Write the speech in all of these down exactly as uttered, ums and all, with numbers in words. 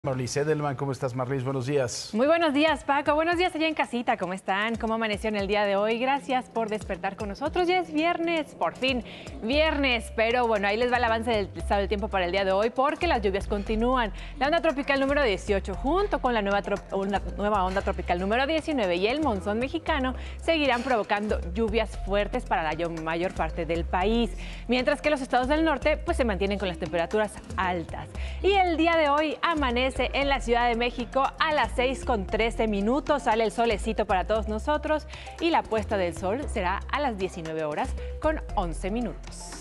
Marlis Edelman, ¿cómo estás, Marlis? Buenos días. Muy buenos días, Paco. Buenos días allá en casita. ¿Cómo están? ¿Cómo amaneció en el día de hoy? Gracias por despertar con nosotros. Ya es viernes, por fin, viernes. Pero bueno, ahí les va el avance del estado del tiempo para el día de hoy porque las lluvias continúan. La onda tropical número dieciocho junto con la nueva, una nueva onda tropical número diecinueve y el monzón mexicano seguirán provocando lluvias fuertes para la mayor parte del país. Mientras que los estados del norte pues se mantienen con las temperaturas altas. Y el día de hoy amanece en la Ciudad de México a las seis con trece minutos, sale el solecito para todos nosotros y la puesta del sol será a las diecinueve horas con once minutos.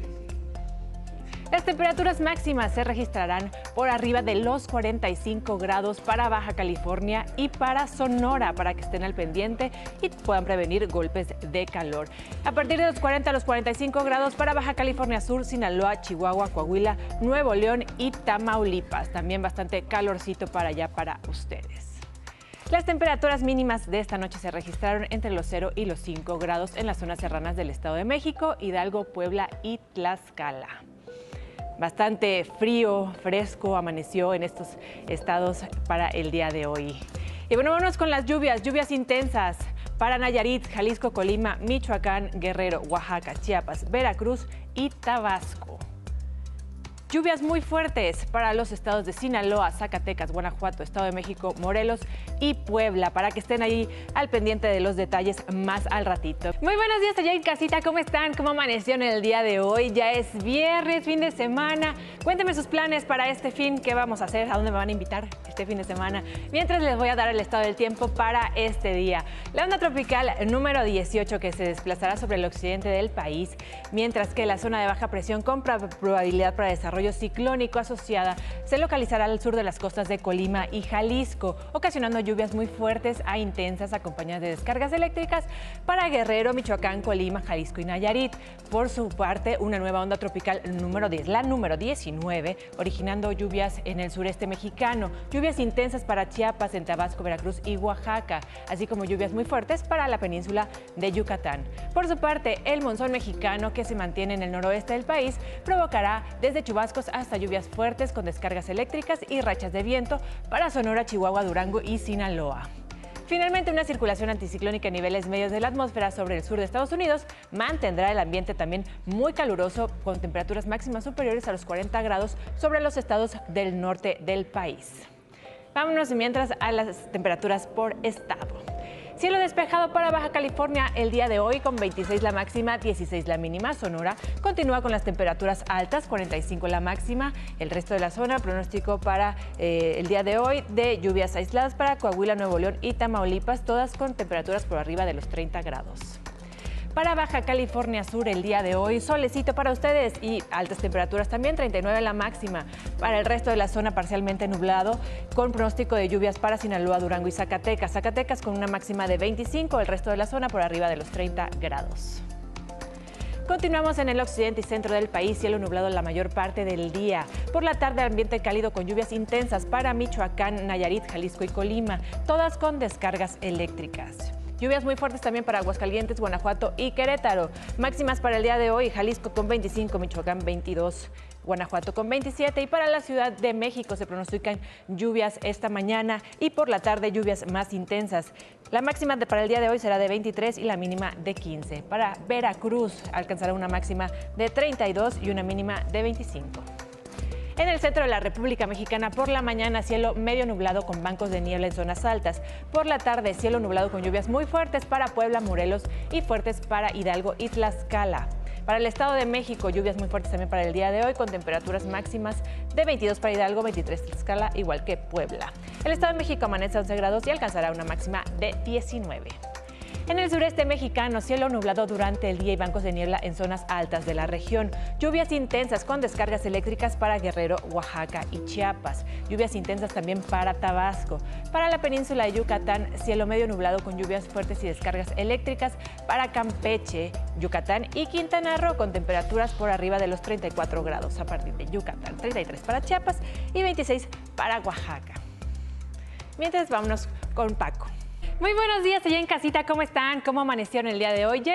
Las temperaturas máximas se registrarán por arriba de los cuarenta y cinco grados para Baja California y para Sonora, para que estén al pendiente y puedan prevenir golpes de calor. A partir de los cuarenta a los cuarenta y cinco grados para Baja California Sur, Sinaloa, Chihuahua, Coahuila, Nuevo León y Tamaulipas. También bastante calorcito para allá para ustedes. Las temperaturas mínimas de esta noche se registraron entre los cero y los cinco grados en las zonas serranas del Estado de México, Hidalgo, Puebla y Tlaxcala. Bastante frío, fresco amaneció en estos estados para el día de hoy. Y bueno, vámonos con las lluvias, lluvias intensas para Nayarit, Jalisco, Colima, Michoacán, Guerrero, Oaxaca, Chiapas, Veracruz y Tabasco. Lluvias muy fuertes para los estados de Sinaloa, Zacatecas, Guanajuato, Estado de México, Morelos y Puebla, para que estén ahí al pendiente de los detalles más al ratito. Muy buenos días allá en casita, ¿cómo están? ¿Cómo amaneció en el día de hoy? Ya es viernes, fin de semana. Cuéntenme sus planes para este fin, ¿qué vamos a hacer? ¿A dónde me van a invitar este fin de semana? Mientras les voy a dar el estado del tiempo para este día. La onda tropical número dieciocho que se desplazará sobre el occidente del país, mientras que la zona de baja presión con probabilidad para desarrollo ciclónico asociada se localizará al sur de las costas de Colima y Jalisco, ocasionando lluvias muy fuertes a intensas acompañadas de descargas eléctricas para Guerrero, Michoacán, Colima, Jalisco y Nayarit. Por su parte, una nueva onda tropical número diez, la número diecinueve, originando lluvias en el sureste mexicano, lluvias intensas para Chiapas, en Tabasco, Veracruz y Oaxaca, así como lluvias muy fuertes para la península de Yucatán. Por su parte, el monzón mexicano, que se mantiene en el noroeste del país, provocará desde chubascos hasta lluvias fuertes con descargas eléctricas y rachas de viento para Sonora, Chihuahua, Durango y Sinaloa. Finalmente, una circulación anticiclónica a niveles medios de la atmósfera sobre el sur de Estados Unidos mantendrá el ambiente también muy caluroso, con temperaturas máximas superiores a los cuarenta grados sobre los estados del norte del país. Vámonos mientras a las temperaturas por estado. Cielo despejado para Baja California el día de hoy con veintiséis la máxima, dieciséis la mínima. Sonora continúa con las temperaturas altas, cuarenta y cinco la máxima. El resto de la zona, pronóstico para eh, el día de hoy de lluvias aisladas para Coahuila, Nuevo León y Tamaulipas, todas con temperaturas por arriba de los treinta grados. Para Baja California Sur el día de hoy, solecito para ustedes y altas temperaturas también, treinta y nueve la máxima. Para el resto de la zona parcialmente nublado, con pronóstico de lluvias para Sinaloa, Durango y Zacatecas. Zacatecas con una máxima de veinticinco, el resto de la zona por arriba de los treinta grados. Continuamos en el occidente y centro del país, cielo nublado la mayor parte del día. Por la tarde, ambiente cálido con lluvias intensas para Michoacán, Nayarit, Jalisco y Colima, todas con descargas eléctricas. Lluvias muy fuertes también para Aguascalientes, Guanajuato y Querétaro. Máximas para el día de hoy, Jalisco con veinticinco, Michoacán veintidós, Guanajuato con veintisiete y para la Ciudad de México se pronostican lluvias esta mañana y por la tarde lluvias más intensas. La máxima de, para el día de hoy será de veintitrés y la mínima de quince. Para Veracruz alcanzará una máxima de treinta y dos y una mínima de veinticinco. En el centro de la República Mexicana, por la mañana, cielo medio nublado con bancos de niebla en zonas altas. Por la tarde, cielo nublado con lluvias muy fuertes para Puebla, Morelos y fuertes para Hidalgo y Tlaxcala. Para el Estado de México, lluvias muy fuertes también para el día de hoy, con temperaturas máximas de veintidós para Hidalgo, veintitrés Tlaxcala, igual que Puebla. El Estado de México amanece a once grados y alcanzará una máxima de diecinueve. En el sureste mexicano, cielo nublado durante el día y bancos de niebla en zonas altas de la región. Lluvias intensas con descargas eléctricas para Guerrero, Oaxaca y Chiapas. Lluvias intensas también para Tabasco. Para la península de Yucatán, cielo medio nublado con lluvias fuertes y descargas eléctricas para Campeche, Yucatán y Quintana Roo, con temperaturas por arriba de los treinta y cuatro grados a partir de Yucatán. treinta y tres para Chiapas y veintiséis para Oaxaca. Mientras, vámonos con Paco. Muy buenos días allá en casita, ¿cómo están? ¿Cómo amanecieron el día de hoy? Ya es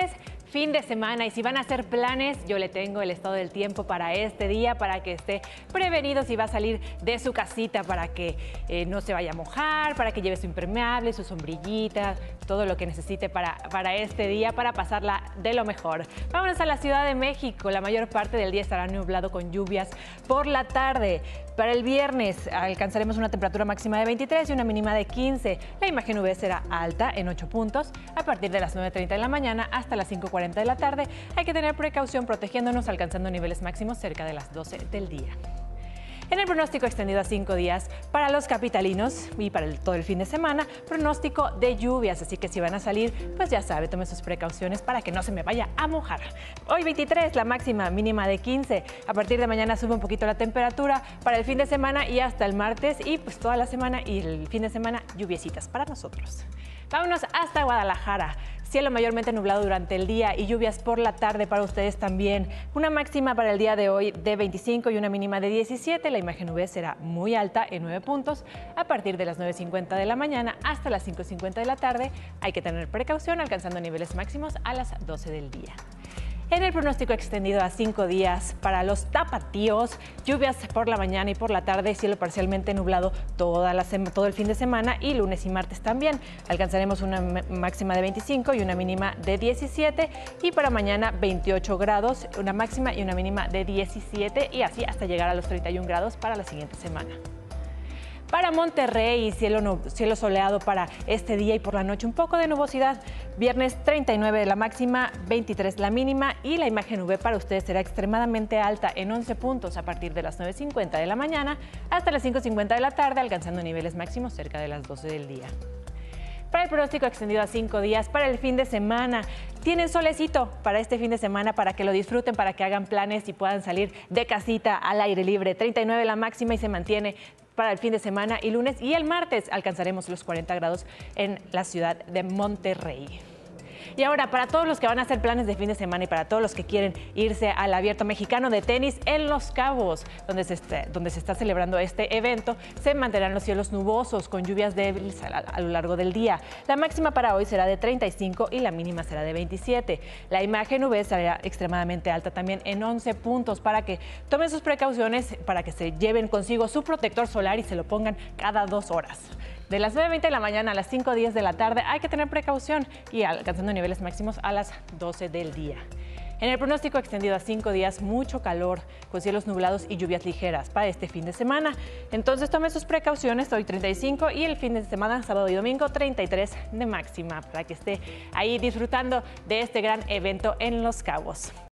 fin de semana y si van a hacer planes, yo le tengo el estado del tiempo para este día, para que esté prevenido si va a salir de su casita, para que eh, no se vaya a mojar, para que lleve su impermeable, su sombrillita, todo lo que necesite para, para este día, para pasarla de lo mejor. Vámonos a la Ciudad de México. La mayor parte del día estará nublado con lluvias por la tarde. Para el viernes alcanzaremos una temperatura máxima de veintitrés y una mínima de quince. La imagen U V será alta en ocho puntos a partir de las nueve treinta de la mañana hasta las cinco cuarenta de la tarde. Hay que tener precaución protegiéndonos, alcanzando niveles máximos cerca de las doce del día. En el pronóstico extendido a cinco días para los capitalinos y para el, todo el fin de semana, pronóstico de lluvias, así que si van a salir, pues ya sabe, tome sus precauciones para que no se me vaya a mojar. Hoy veintitrés, la máxima, mínima de quince. A partir de mañana sube un poquito la temperatura para el fin de semana y hasta el martes y pues toda la semana y el fin de semana lluviecitas para nosotros. Vámonos hasta Guadalajara. Cielo mayormente nublado durante el día y lluvias por la tarde para ustedes también. Una máxima para el día de hoy de veinticinco y una mínima de diecisiete. La imagen U V será muy alta en nueve puntos a partir de las nueve cincuenta de la mañana hasta las cinco cincuenta de la tarde. Hay que tener precaución, alcanzando niveles máximos a las doce del día. En el pronóstico extendido a cinco días para los tapatíos, lluvias por la mañana y por la tarde, cielo parcialmente nublado toda la todo el fin de semana y lunes y martes también. Alcanzaremos una máxima de veinticinco y una mínima de diecisiete y para mañana veintiocho grados, una máxima y una mínima de diecisiete y así hasta llegar a los treinta y un grados para la siguiente semana. Para Monterrey, cielo, no, cielo soleado para este día y por la noche un poco de nubosidad. Viernes treinta y nueve la máxima, veintitrés la mínima y la imagen U V para ustedes será extremadamente alta en once puntos a partir de las nueve cincuenta de la mañana hasta las cinco cincuenta de la tarde, alcanzando niveles máximos cerca de las doce del día. Para el pronóstico extendido a cinco días, para el fin de semana, tienen solecito para este fin de semana para que lo disfruten, para que hagan planes y puedan salir de casita al aire libre. treinta y nueve la máxima y se mantiene para el fin de semana y lunes y el martes alcanzaremos los cuarenta grados en la ciudad de Monterrey. Y ahora, para todos los que van a hacer planes de fin de semana y para todos los que quieren irse al Abierto Mexicano de Tenis en Los Cabos, donde se está, donde se está celebrando este evento, se mantendrán los cielos nubosos con lluvias débiles a, a lo largo del día. La máxima para hoy será de treinta y cinco y la mínima será de veintisiete. La imagen U V será extremadamente alta también en once puntos para que tomen sus precauciones, para que se lleven consigo su protector solar y se lo pongan cada dos horas. De las nueve veinte de la mañana a las cinco diez de la tarde hay que tener precaución y alcanzando niveles máximos a las doce del día. En el pronóstico extendido a cinco días, mucho calor con cielos nublados y lluvias ligeras para este fin de semana. Entonces tomen sus precauciones, hoy treinta y cinco y el fin de semana, sábado y domingo, treinta y tres de máxima para que esté ahí disfrutando de este gran evento en Los Cabos.